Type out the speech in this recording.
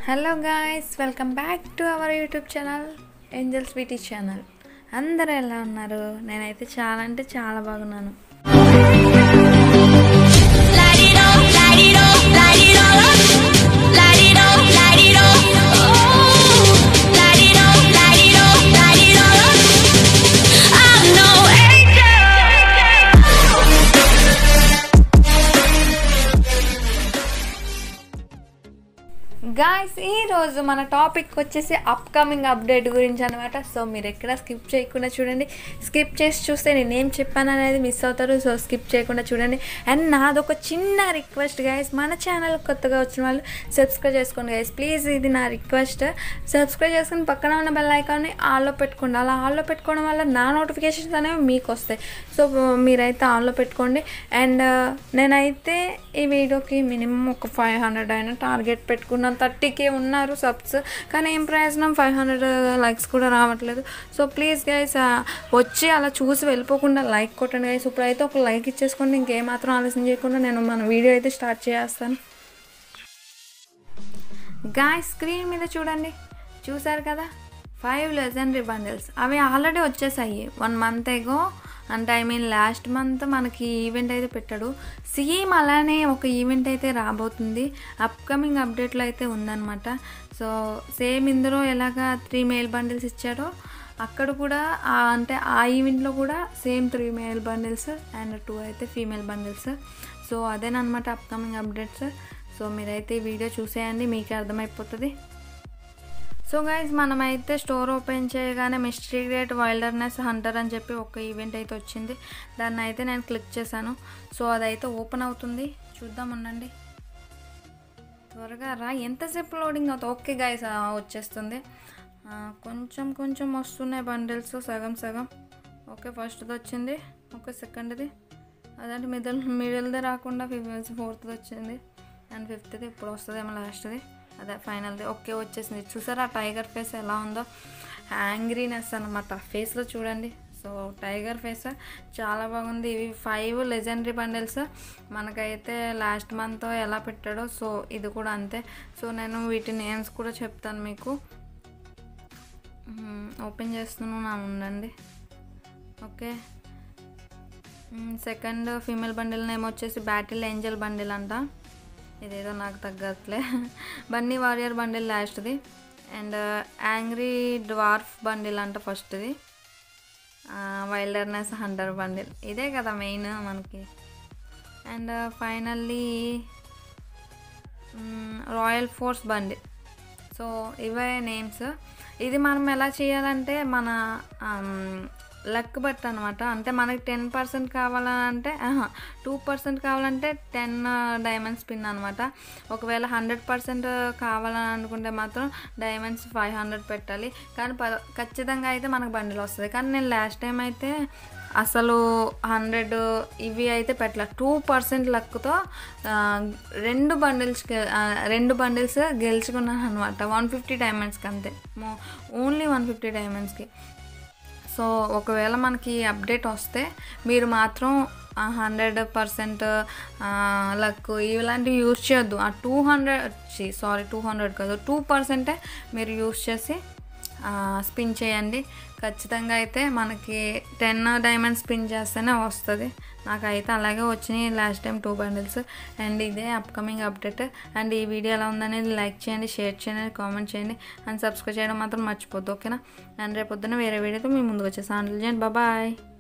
Hello guys, welcome back to our YouTube channel Angel Sweety channel. అందరూ ఎలా ఉన్నారు? నేనైతే చాలా అంటే చాలా బాగున్నాను. గాయ్స్ ఈరోజు మన టాపిక్ వచ్చేసి అప్కమింగ్ అప్డేట్ గురించి అనమాట. సో మీరు ఎక్కడ స్కిప్ చేయకుండా చూడండి. స్కిప్ చేసి చూస్తే నేనేం చెప్పాను అనేది మిస్ అవుతారు. సో స్కిప్ చేయకుండా చూడండి. అండ్ నాదొక చిన్న రిక్వెస్ట్ గాయస్, మన ఛానల్ కొత్తగా వచ్చిన వాళ్ళు సబ్స్క్రైబ్ చేసుకోండి గాయస్, ప్లీజ్. ఇది నా రిక్వెస్ట్. సబ్స్క్రైబ్ చేసుకుని పక్కన ఉన్న బెల్ ఐకాన్ని ఆన్లో పెట్టుకోండి. అలా ఆన్లో పెట్టుకోవడం వల్ల నా నోటిఫికేషన్స్ అనేవి మీకు వస్తాయి. సో మీరైతే ఆన్లో పెట్టుకోండి. అండ్ నేనైతే ఈ వీడియోకి మినిమం ఒక 500 అయినా టార్గెట్ పెట్టుకున్నాను. 30K ఉన్నారు సబ్స్, కానీ ఏం ప్రయోజనం, 500 లైక్స్ కూడా రావట్లేదు. సో ప్లీజ్ గైస్ వచ్చి అలా చూసి వెళ్ళిపోకుండా లైక్ కొట్టండి గైస్. ఇప్పుడైతే ఒక లైక్ ఇచ్చేసుకోండి. ఇంకేమాత్రం ఆలస్యం చేయకుండా నేను మన వీడియో అయితే స్టార్ట్ చేస్తాను. గాయ్స్ స్క్రీన్ మీద చూడండి, చూసారు కదా 5 లెజెండరీ బండిల్స్. అవి ఆల్రెడీ వచ్చేసాయి 1 month ఎగో. అంటే ఐ మీన్ లాస్ట్ మంత్ మనకి ఈవెంట్ అయితే పెట్టాడు. సేమ్ అలానే ఒక ఈవెంట్ అయితే రాబోతుంది, అప్కమింగ్ అప్డేట్లో అయితే ఉందన్నమాట. సో సేమ్ ఇందులో ఎలాగా 3 మేల్ బండిల్స్ ఇచ్చాడో అక్కడ కూడా అంటే ఆ ఈవెంట్లో కూడా సేమ్ 3 మేల్ బండిల్స్ అండ్ 2 అయితే ఫీమేల్ బండిల్స్. సో అదేనమాట అప్కమింగ్ అప్డేట్స్. సో మీరైతే ఈ వీడియో చూసేయండి, మీకే అర్థమైపోతుంది. సో గైజ్ మనమైతే స్టోర్ ఓపెన్ చేయగానే మిస్టరీ గ్రేట్ వైల్డర్నెస్ హంటర్ అని చెప్పి ఒక ఈవెంట్ అయితే వచ్చింది. దాన్ని అయితే నేను క్లిక్ చేశాను. సో అదైతే ఓపెన్ అవుతుంది, చూద్దాం ఉండండి. త్వరగా రా, ఎంతసేపు లోడింగ్ అవుతుంది. ఓకే గైజ్ వచ్చేస్తుంది. కొంచెం కొంచెం వస్తున్నాయి బండిల్స్, సగం సగం. ఓకే ఫస్ట్ది వచ్చింది, ఓకే సెకండ్ది అదంటే మిడిల్ది రాకుండా 4th వచ్చింది అండ్ 5th ఇప్పుడు వస్తుందేమో లాస్ట్ది, అదే ఫైనల్ది. ఓకే వచ్చేసింది. చూసారా టైగర్ ఫేస్ ఎలా ఉందో, యాంగ్రీనెస్ అనమాట ఫేస్లో చూడండి. సో టైగర్ ఫేస్ చాలా బాగుంది. ఇవి 5 లెజెండరీ బండిల్స్ మనకైతే లాస్ట్ మంత్ ఎలా పెట్టాడో సో ఇది కూడా అంతే. సో నేను వీటి నేమ్స్ కూడా చెప్తాను మీకు. ఓపెన్ చేస్తున్నాను ఉండండి. Okay second female bundle name వచ్చేసి బ్యాటిల్ ఏంజల్ బండిల్ అంట. ఇదేదో నాకు తగ్గట్లే. బన్నీ వారియర్ బండిల్ లాస్ట్ది. అండ్ యాంగ్రీ డ్వార్ఫ్ బండిల్ అంట ఫస్ట్ది. వైల్డర్నెస్ హంటర్ బండిల్, ఇదే కదా మెయిన్ మనకి. And finally royal force bundle. So ఇవే నేమ్స్. ఇది మనం ఎలా చేయాలంటే మన లక్ బట్ అనమాట. అంటే మనకి 10% కావాలంటే 2% కావాలంటే 10 డైమండ్స్ పిన్ అనమాట. ఒకవేళ 100% కావాలని అనుకుంటే మాత్రం డైమండ్స్ 500 పెట్టాలి. కానీ ఖచ్చితంగా అయితే మనకు బండిల్ వస్తుంది. కానీ నేను లాస్ట్ టైం అయితే అసలు 100 ఇవి అయితే పెట్టలే. 2% లక్తో 2 బండిల్స్ గెలుచుకున్నాను అనమాట. 150 డైమండ్స్కి అంతే, ఓన్లీ 150 డైమండ్స్కి. సో ఒకవేళ మనకి అప్డేట్ వస్తే మీరు మాత్రం 100% లక్ ఇలాంటివి యూజ్ చేయొద్దు. ఆ 200 కాదు 2% మీరు యూజ్ చేసి స్పిన్ చేయండి. ఖచ్చితంగా అయితే మనకి 10 డైమండ్స్ స్పిన్ చేస్తేనే వస్తుంది. నాకైతే అలాగే వచ్చినాయి లాస్ట్ టైం 2 బండిల్స్. అండ్ ఇదే అప్కమింగ్ అప్డేట్. అండ్ ఈ వీడియో ఎలా ఉందనేది లైక్ చేయండి, షేర్ చేయండి, కామెంట్ చేయండి అండ్ సబ్స్క్రైబ్ చేయడం మాత్రం మర్చిపోద్దు, ఓకేనా. అండ్ రేపు పొద్దున్న వేరే వీడియోతో మీ ముందుకు వచ్చేసాను. బాయ్.